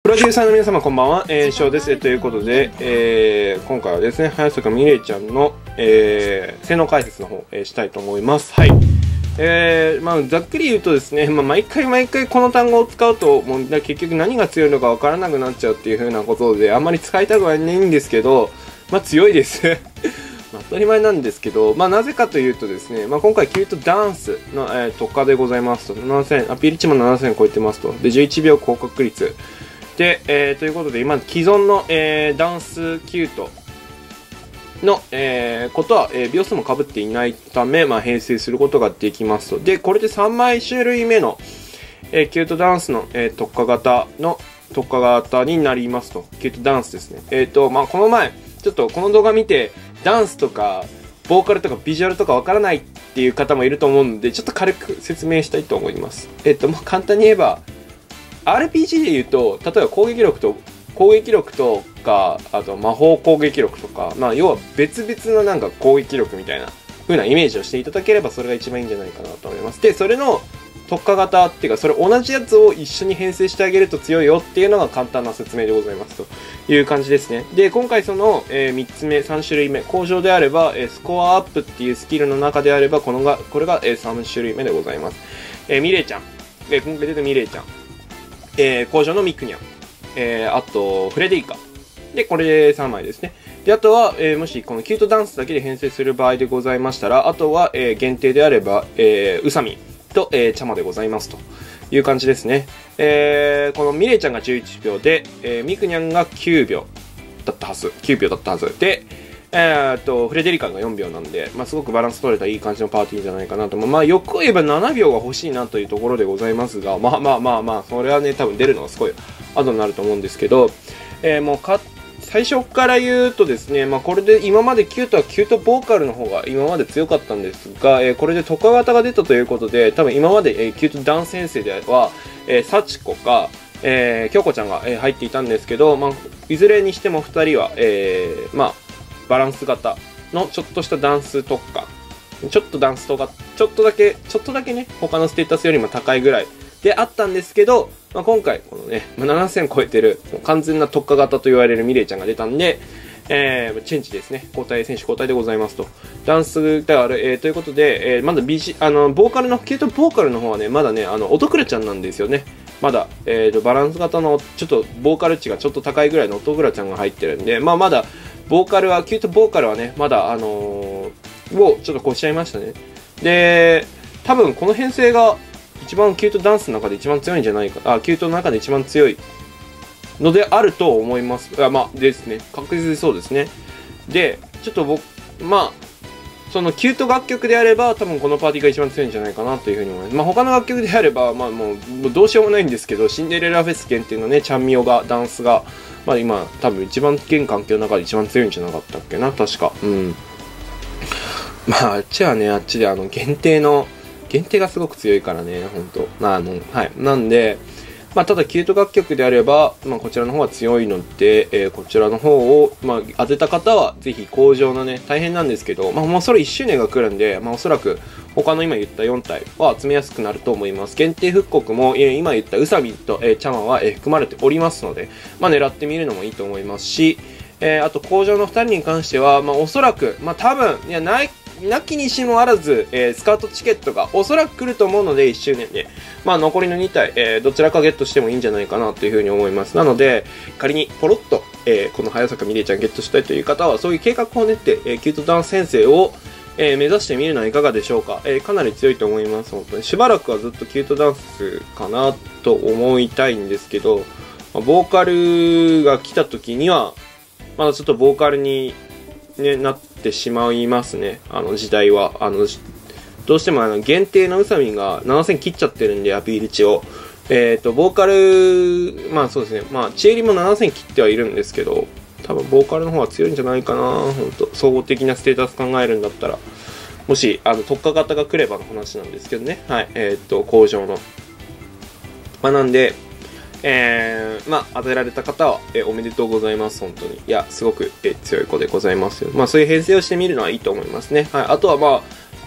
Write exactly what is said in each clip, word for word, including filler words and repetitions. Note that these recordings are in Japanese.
プロデューサーの皆様こんばんは、えー、翔です。ということで、えー、今回はですね、早坂美玲ちゃんの、えー、性能解説の方、えー、したいと思います。はい。えー、まあ、ざっくり言うとですね、まあ、毎回毎回この単語を使うと、もう結局何が強いのかわからなくなっちゃうっていう風なことで、あんまり使いたくはないんですけど、まあ、強いです。まあ、当たり前なんですけど、まあ、なぜかというとですね、まあ、今回キュートダンスの、えー、特化でございますと、ななせん、アピール値もななせん超えてますと。で、じゅういちびょう高確率。で、えー、ということで、今、既存の、えー、ダンスキュートの、えー、ことは、えー、秒数も被っていないため、まあ、編成することができますと。で、これでさんまい種類目の、えー、キュートダンスの、えー、特化型の、特化型になりますと。キュートダンスですね。えっ、ー、と、まあ、この前、ちょっとこの動画見て、ダンスとか、ボーカルとかビジュアルとかわからないっていう方もいると思うので、ちょっと軽く説明したいと思います。えっ、ー、と、まあ、簡単に言えば、アールピージー で言うと、例えば攻撃力と、攻撃力とか、あと魔法攻撃力とか、まあ要は別々のなんか攻撃力みたいな風なイメージをしていただければそれが一番いいんじゃないかなと思います。で、それの特化型っていうか、それ同じやつを一緒に編成してあげると強いよっていうのが簡単な説明でございますという感じですね。で、今回その、えー、みっつめ、さんしゅるいめ、向上であれば、えー、スコアアップっていうスキルの中であれば、このが、これが、えー、さんしゅるいめでございます。えー、ミレイちゃん。えー、今回出たミレイちゃん。えー、工場のミクニャン、えー、あと、フレデリカ。で、これでさんまいですね。で、あとは、えー、もしこのキュートダンスだけで編成する場合でございましたら、あとは、えー、限定であれば、えー、ウサミと、えー、チャマでございますという感じですね。えー、このミレイちゃんがじゅういちびょうで、えー、ミクニャンがきゅうびょうだったはず。きゅうびょうだったはず。で、えー、っと、フレデリカがよんびょうなんで、まあ、すごくバランス取れたいい感じのパーティーじゃないかなと。まあ、よく言えばななびょうが欲しいなというところでございますが、まあまあまあまあ、それはね、多分出るのがすごい後になると思うんですけど、えー、もうか、最初から言うとですね、まあ、これで今までキュートはキュートボーカルの方が今まで強かったんですが、えー、これで特化型が出たということで、多分今まで、えー、キュートダンス先生では、えー、サチコか、えー、京子ちゃんが、えー、入っていたんですけど、まあ、いずれにしてもふたりは、えー、まあ、バランス型のちょっとしたダンス特化。ちょっとダンスとか、ちょっとだけ、ちょっとだけね、他のステータスよりも高いぐらいであったんですけど、まあ、今回、このね、まあ、ななせん超えてる、完全な特化型と言われるミレイちゃんが出たんで、えー、チェンジですね。交代、選手交代でございますと。ダンスである、えー、ということで、えー、まだ ビーシー、あの、ボーカルの、キュートボーカルの方はね、まだね、あの、音倉ちゃんなんですよね。まだ、えーと、バランス型の、ちょっと、ボーカル値がちょっと高いぐらいの音倉ちゃんが入ってるんで、まあ、まだ、ボーカルは、キュートボーカルはね、まだ、あのー、をちょっと越しちゃいましたね。で、多分この編成が一番キュートダンスの中で一番強いんじゃないか、あ、キュートの中で一番強いのであると思います。あ、まあ、ですね。確実にそうですね。で、ちょっと僕、まあ、そのキュート楽曲であれば、多分このパーティーが一番強いんじゃないかなというふうに思います。まあ他の楽曲であれば、まあもう、もうどうしようもないんですけど、シンデレラフェス限定のね、チャンミオが、ダンスが、まあ今、多分一番現環境の中で一番強いんじゃなかったっけな、確か。うん。まあ、あっちはね、あっちであの、限定の、限定がすごく強いからね、ほんと。まあ、あの、はい。なんで、まあ、ただ、キュート楽曲であれば、まあ、こちらの方は強いので、えー、こちらの方を、まあ、当てた方は、ぜひ、工場のね、大変なんですけど、まあ、もうそれいっしゅうねんが来るんで、まあ、おそらく、他の今言ったよんたいは集めやすくなると思います。限定復刻も、えー、今言ったウサミと、えー、チャマは、えー、含まれておりますので、まあ、狙ってみるのもいいと思いますし、えー、あと、工場のふたりに関しては、まあ、おそらく、まあ、多分、いや、ない、なきにしもあらず、えー、スカウトチケットがおそらく来ると思うので、いっしゅうねんで。まあ、残りのにたい、えー、どちらかゲットしてもいいんじゃないかなというふうに思います。なので、仮にポロッと、えー、この早坂美玲ちゃんゲットしたいという方は、そういう計画を練って、えー、キュートダンス先生を、えー、目指してみるのはいかがでしょうか。えー、かなり強いと思います。本当に。しばらくはずっとキュートダンスかなと思いたいんですけど、まあ、ボーカルが来た時には、まだちょっとボーカルに、ね、なってしまいますね。あの時代は。あの、どうしてもあの限定のウサミがななせん切っちゃってるんで、アピール値を。えっと、ボーカル、まあそうですね。まあ、チエリもななせん切ってはいるんですけど、多分ボーカルの方が強いんじゃないかな。本当総合的なステータス考えるんだったら。もし、あの、特化型が来ればの話なんですけどね。はい。えっと、工場の。まあなんで、えー、まあ、当てられた方は、えー、おめでとうございます、本当に。いや、すごく、えー、強い子でございますよ。まあ、そういう編成をしてみるのはいいと思いますね。はい。あとは、まあ、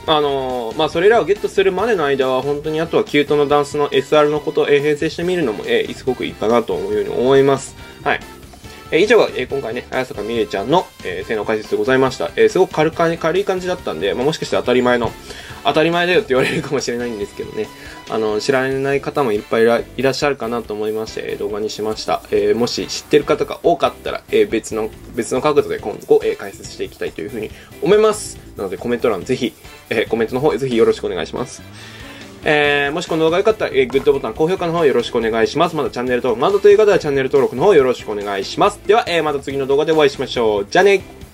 あのー、まあ、それらをゲットするまでの間は、本当にあとはキュートのダンスの エスアール のことを、えー、編成してみるのも、えー、すごくいいかなと思うように思います。はい。えー、以上が、えー、今回ね、綾坂美玲ちゃんの、えー、性能解説でございました。えー、すごく軽か軽い感じだったんで、まあ、もしかして当たり前の、当たり前だよって言われるかもしれないんですけどね。あの、知らない方もいっぱいい ら, いらっしゃるかなと思いまして、動画にしました。えー、もし知ってる方が多かったら、えー、別の、別の角度で今後、えー、解説していきたいというふうに思います。なのでコメント欄ぜひ、えー、コメントの方ぜひよろしくお願いします。えー、もしこの動画が良かったら、えー、グッドボタン、高評価の方よろしくお願いします。まだチャンネル登録、まだという方はチャンネル登録の方よろしくお願いします。では、えー、また次の動画でお会いしましょう。じゃあね。